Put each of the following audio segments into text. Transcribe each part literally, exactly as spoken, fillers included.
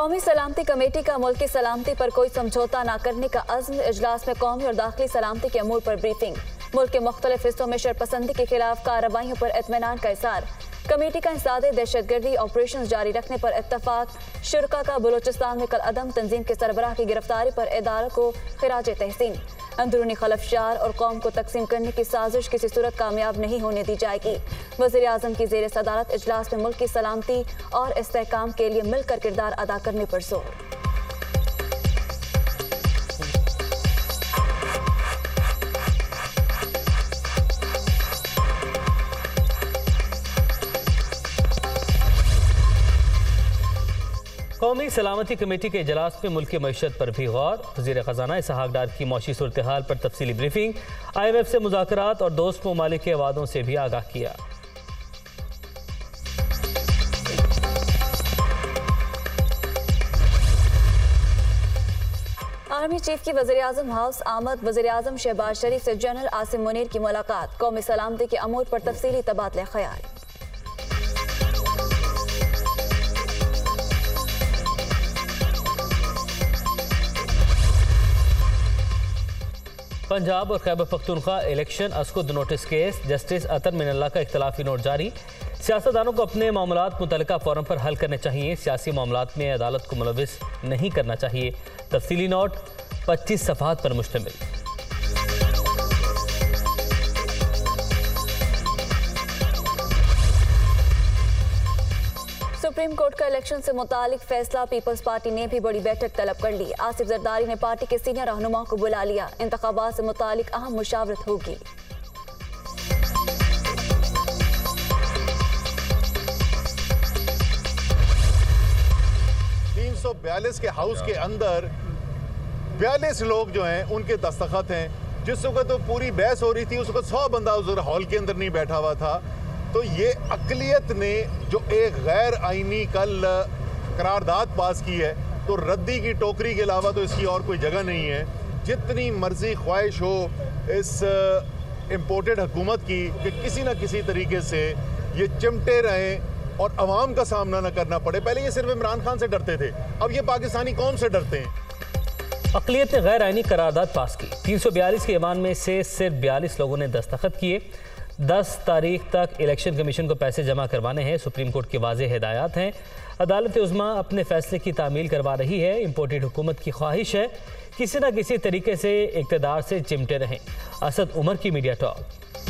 कौमी सलामती कमेटी का मुल्की सलामती पर कोई समझौता न करने का अज़्म। इजलास में कौमी और दाखिली सलामती के अमूर पर ब्रीफिंग। मुल्क के मुख्तलिफ हिस्सों में शरपसंदी के खिलाफ कार्रवाइयों पर इत्मीनान का इज़हार। कमेटी का इंसदादे दहशतगर्दी ऑपरेशन जारी रखने पर इत्तफाक। शुरका का बलूचिस्तान में कल अदम तंजीम के सरबराह की गिरफ्तारी पर अदालत को खिराज तहसीन। अंदरूनी खलफशार और कौम को तकसीम करने की साजिश किसी सूरत कामयाब नहीं होने दी जाएगी। वज़ीर आज़म की ज़ेर सदारत इजलास में मुल्क की सलामती और इस्तेहकाम के लिए मिलकर किरदार अदा करने पर जोर। कौमी सलामती कमेटी के इजलास में मुल्क की मईशत पर भी गौर। वज़ीर ख़जाना इसहाक डार की मौशी सूरत हाल पर तफसीली ब्रीफिंग। आई एम एफ से मुज़ाकरात और दोस्त ममालिक के वादों से भी आगाह किया। आर्मी चीफ की वज़ीर आज़म हाउस आमद। वज़ीर आज़म शहबाज शरीफ से जनरल आसिम मुनीर की मुलाकात। कौमी सलामती के अमूर पर तफसीली तबादला ख्याल। पंजाब और खैबर पख्तूनख्वा इलेक्शन अस्कुद notice case. Justice Athar Minallah का इख्तलाफी नोट जारी। सियासतदानों को अपने मामलात मुतल्लिका फोरम पर हल करने चाहिए। सियासी मामलात में अदालत को मुलविस नहीं करना चाहिए। तफसीली नोट पच्चीस सफ़हात पर मुश्तमिल। सुप्रीम कोर्ट का इलेक्शन से मुतालिक फैसला। पीपल्स पार्टी ने भी बड़ी बैठक तलब कर ली। आसिफ जरदारी ने पार्टी के सीनियर रहनुमाओं को बुला लिया। इंतखाबात से मुतालिक अहम मुशावरत होगी। तीन सौ बयालीस के हाउस के अंदर बयालीस लोग जो हैं उनके दस्तखत हैं। जिस वक्त तो पूरी बहस हो रही थी उस वक्त सौ बंदा उस हॉल के अंदर नहीं बैठा हुआ था। तो ये अक़लियत ने जो एक गैर आइनी कल करारदाद पास की है तो रद्दी की टोकरी के अलावा तो इसकी और कोई जगह नहीं है। जितनी मर्जी ख्वाहिश हो इस इम्पोर्टेड हुकूमत की कि किसी न किसी तरीके से ये चिमटे रहें और अवाम का सामना न करना पड़े। पहले ये सिर्फ इमरान खान से डरते थे, अब ये पाकिस्तानी कौम से डरते हैं। अक़लियत ने गैर आइनी करारदाद पास की। तीन सौ बयालीस के ईमान में से सिर्फ बयालीस लोगों ने दस्तखत किए। दस तारीख तक इलेक्शन कमीशन को पैसे जमा करवाने हैं। सुप्रीम कोर्ट की वाज़ेह हिदायत हैं। अदालत उज़्मा अपने फैसले की तामील करवा रही है। इम्पोर्टेड हुकूमत की ख्वाहिश है किसी न किसी तरीके से इक़्तिदार से चिमटे रहें। असद उमर की मीडिया टॉक।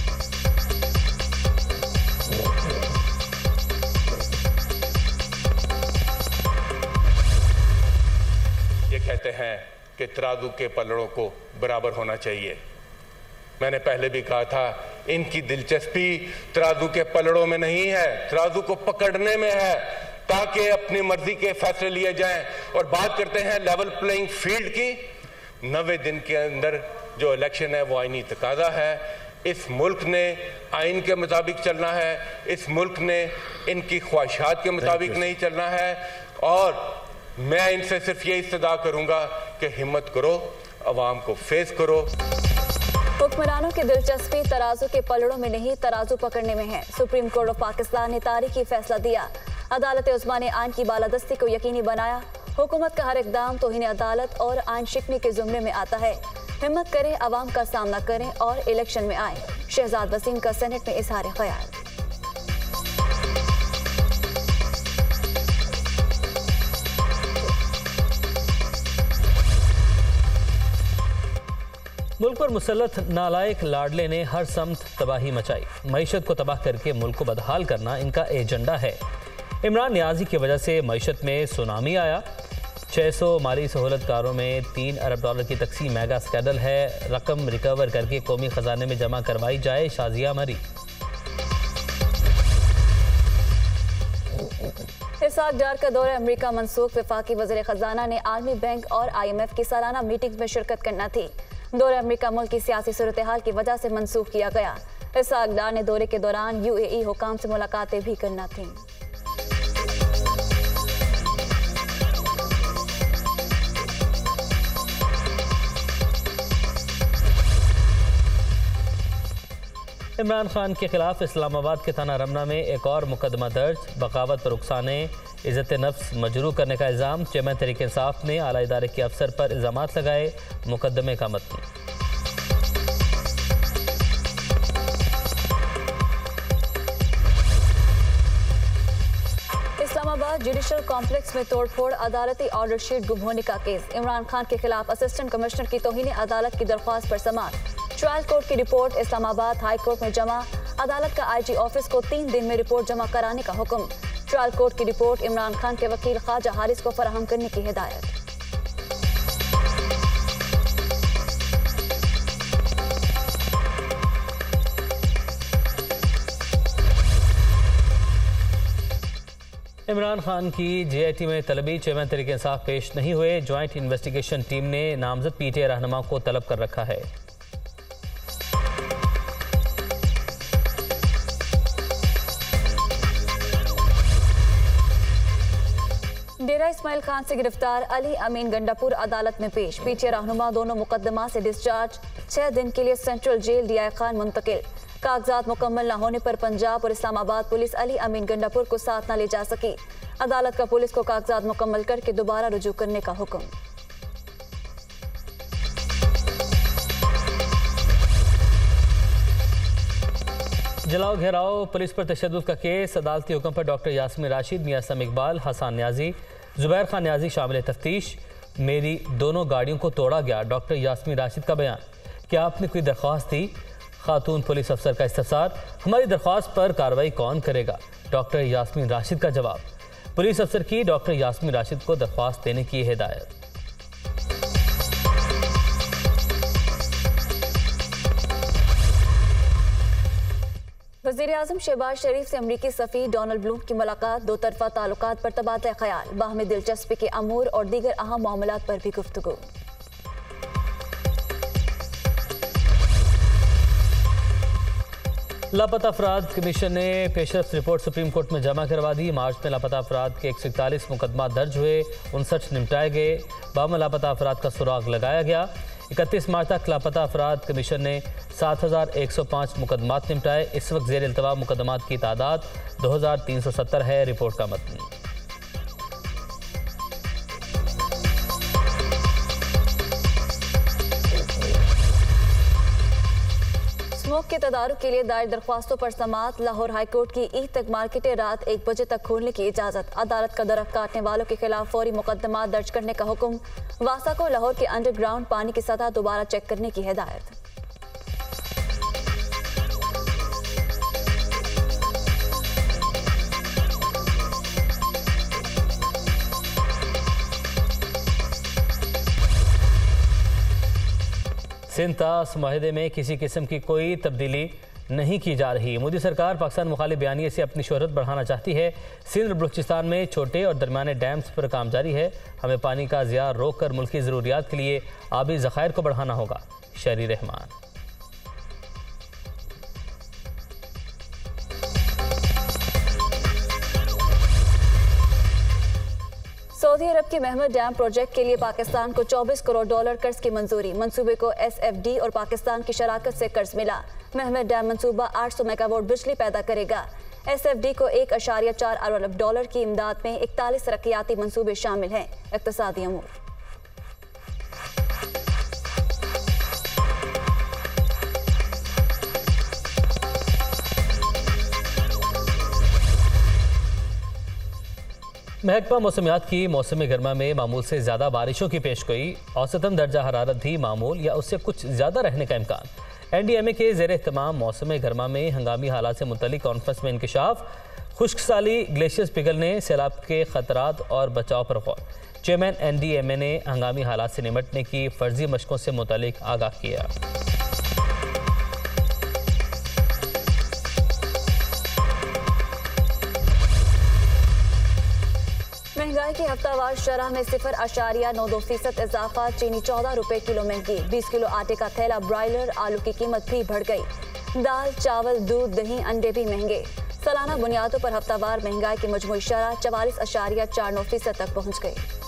ये कहते हैं कि तराजू के पलड़ों को बराबर होना चाहिए। मैंने पहले भी कहा था इनकी दिलचस्पी तराजू के पलड़ों में नहीं है, तराजू को पकड़ने में है ताकि अपनी मर्जी के फैसले लिए जाएं। और बात करते हैं लेवल प्लेइंग फील्ड की। नब्बे दिन के अंदर जो इलेक्शन है वो आईनी तकाजा है। इस मुल्क ने आइन के मुताबिक चलना है। इस मुल्क ने इनकी ख्वाहिशात के मुताबिक नहीं चलना है। और मैं इनसे सिर्फ ये इस्तदा करूंगा कि हिम्मत करो, अवाम को फेस करो। हुक्मरानों की दिलचस्पी तराजू के पलड़ों में नहीं, तराजू पकड़ने में है। सुप्रीम कोर्ट ऑफ पाकिस्तान ने तारीखी फैसला दिया। अदालत उज़्मा ने आइन की बालादस्ती को यकीनी बनाया। हुकूमत का हर इक़दाम तौहीन अदालत और आइन शिकनी के ज़ुमरे में आता है। हिम्मत करें, अवाम का सामना करें और इलेक्शन में आए। शहजाद वसीम का सेनेट में इज़हार ख्याल। मुल्क पर मुसल्लत नालायक लाडले ने हर समत तबाही मचाई। मईशत को तबाह करके मुल्क को बदहाल करना इनका एजेंडा है। इमरान नियाजी की वजह से मईशत में सुनामी आया। छः सौ माली सहूलतकारों में तीन अरब डॉलर की तकसीम मेगा स्कैंडल है। रकम रिकवर करके कौमी ख़जाने में जमा करवाई जाए। शाजिया मरी। इसहाक डार का दौरा अमेरिका मनसूख। वफाकी वज़ीर ख़जाना ने आर्मी बैंक और आई एम एफ की सालाना मीटिंग में शिरकत करना थी। दौरा अमेरिका मुल्क की सियासी सूरत हाल की वजह से मनसूख किया गया। इसहाक डार ने दौरे के दौरान यू ए ई हुकाम से मुलाकातें भी करना थीं। इमरान खान के खिलाफ इस्लामाबाद के थाना रमना में एक और मुकदमा दर्ज। बगावत पर उकसाने इज़्ज़त नफ्स मजरूह करने का इल्ज़ाम। चेयरमैन तहरीक इंसाफ ने आला इदारे के अफसर पर इल्ज़ामात लगाए। मुकदमे का मतन। इस्लामाबाद जुडिशल कॉम्प्लेक्स में तोड़फोड़, अदालती ऑर्डर शीट गुम होने का केस। इमरान खान के खिलाफ असिस्टेंट कमिश्नर की तौहीन अदालत की दरख्वास्त पर समाअत। ट्रायल कोर्ट की रिपोर्ट इस्लामाबाद हाई कोर्ट में जमा। अदालत का आईजी ऑफिस को तीन दिन में रिपोर्ट जमा कराने का हुक्म। ट्रायल कोर्ट की रिपोर्ट इमरान खान के वकील ख्वाजा हारिस को फराहम करने की हिदायत। इमरान खान की जे आई टी में तलबी। चेयरमैन तहरीक इंसाफ पेश नहीं हुए। ज्वाइंट इन्वेस्टिगेशन टीम ने नामजद पी टी आई रहनुमा को तलब कर रखा है। डेरा इस्माइल खान से गिरफ्तार अली अमीन गंडापुर अदालत में पेश। पीटीआई रहनुमा दोनों मुकदमा से डिस्चार्ज। छह दिन के लिए सेंट्रल जेल डीआई खान मुंतकिल। कागजात मुकम्मल न होने पर पंजाब और इस्लामाबाद पुलिस अली अमीन गंडापुर को साथ न ले जा सकी। अदालत का पुलिस को कागजात मुकम्मल करके दोबारा रुजू करने का हुक्म। जलाओ घेराव पुलिस पर तशद्दुद का केस। अदालती हुक्म पर डॉक्टर यास्मीन राशिद, मियां सम इकबाल, हसन न्याजी, जुबैर खान न्याजी शामिल तफ्तीश। मेरी दोनों गाड़ियों को तोड़ा गया। डॉक्टर यास्मीन राशिद का बयान। क्या आपने कोई दरख्वास्त दी? खातून पुलिस अफसर का इस्तफसार। हमारी दरख्वास्त पर कार्रवाई कौन करेगा? डॉक्टर यास्मीन राशिद का जवाब। पुलिस अफसर की डॉक्टर यास्मीन राशिद को दरख्वास्त देने की हिदायत। वज़ीर आज़म शहबाज शरीफ से अमरीकी सफ़ीर डोनाल्ड ब्लूम की मुलाकात। दो तरफा ताल्लुकात पर तबादला ख्याल। बाहमी दिलचस्पी के अमूर और दीगर अहम मामलात पर भी गुफ्तगू। लापता अफराद कमीशन ने पेशरफ्त रिपोर्ट सुप्रीम कोर्ट में जमा करवा दी। मार्च में लापता अफराद के एक सौ इकतालीस मुकदमा दर्ज हुए, उनसठ निपटाए गए। बावन लापता अफराद का सुराग लगाया गया। इकतीस मार्च तक लापता अफराद कमीशन ने सात हज़ार एक सौ पाँच मुकदमात निपटाए। इस वक्त ज़ेर इल्तवा मुकदमात की तादाद दो हज़ार तीन सौ सत्तर है। रिपोर्ट का मतन। स्मोक के तदारुक के लिए दायर दरख्वास्तों पर समाअत। लाहौर हाईकोर्ट की ईद तक मार्केटें रात एक बजे तक खोलने की इजाज़त। अदालत का दरख्त काटने वालों के खिलाफ फौरी मुकदमा दर्ज करने का हुक्म। वासा को लाहौर के अंडरग्राउंड पानी की सतह दोबारा चेक करने की हिदायत। सिंध तास मुआहदे में किसी किस्म की कोई तब्दीली नहीं की जा रही। मोदी सरकार पाकिस्तान मुखालिफ बयानिए से अपनी शोहरत बढ़ाना चाहती है। सिंध और बलूचिस्तान में छोटे और दरमियाने डैम्स पर काम जारी है। हमें पानी का ज़िया रोक कर मुल्की ज़रूरियात के लिए आबी ज़खायर को बढ़ाना होगा। शहरी रहमान। सऊदी अरब के महमद डैम प्रोजेक्ट के लिए पाकिस्तान को चौबीस करोड़ डॉलर कर्ज की मंजूरी। मंसूबे को एस एफ डी और पाकिस्तान की शराकत से कर्ज मिला। महमद डैम मंसूबा आठ सौ मेगावाट बिजली पैदा करेगा। एस एफ डी को एक अशारिया चार अरब डॉलर की इमदाद में इकतालीस तरक्याती मंसूबे शामिल हैं। इक्तिसादी अमूर। महकमा मौसमियात की मौसम गर्मा में मामूल से ज़्यादा बारिशों की पेशगोई। औसतन दर्जा हरारत भी मामूल या उससे कुछ ज़्यादा रहने का इम्कान। एन डी एम ए के ज़ेर एहतमाम मौसम गर्मा में हंगामी हालात से मुतल्लिक कॉन्फ्रेंस में इंकशाफ। खुश्क साली, ग्लेशियर्स पिघलने, सैलाब के खतरात और बचाव पर गौर। Chairman N D M A ने हंगामी हालात से निपटने की फर्जी मशकों से मुतल्लिक आगाह किया। महंगाई की हफ्तावार शरह में सिफर अशारिया नौ दो फीसद इजाफा। चीनी चौदह रुपए किलो महंगी। बीस किलो आटे का थैला ब्रायलर आलू की कीमत भी बढ़ गई। दाल, चावल, दूध, दही, अंडे भी महंगे। सालाना बुनियादों पर हफ्तावार महंगाई की मजमूई शरह चवालीस अशारिया चार नौ फीसद तक पहुँच गई।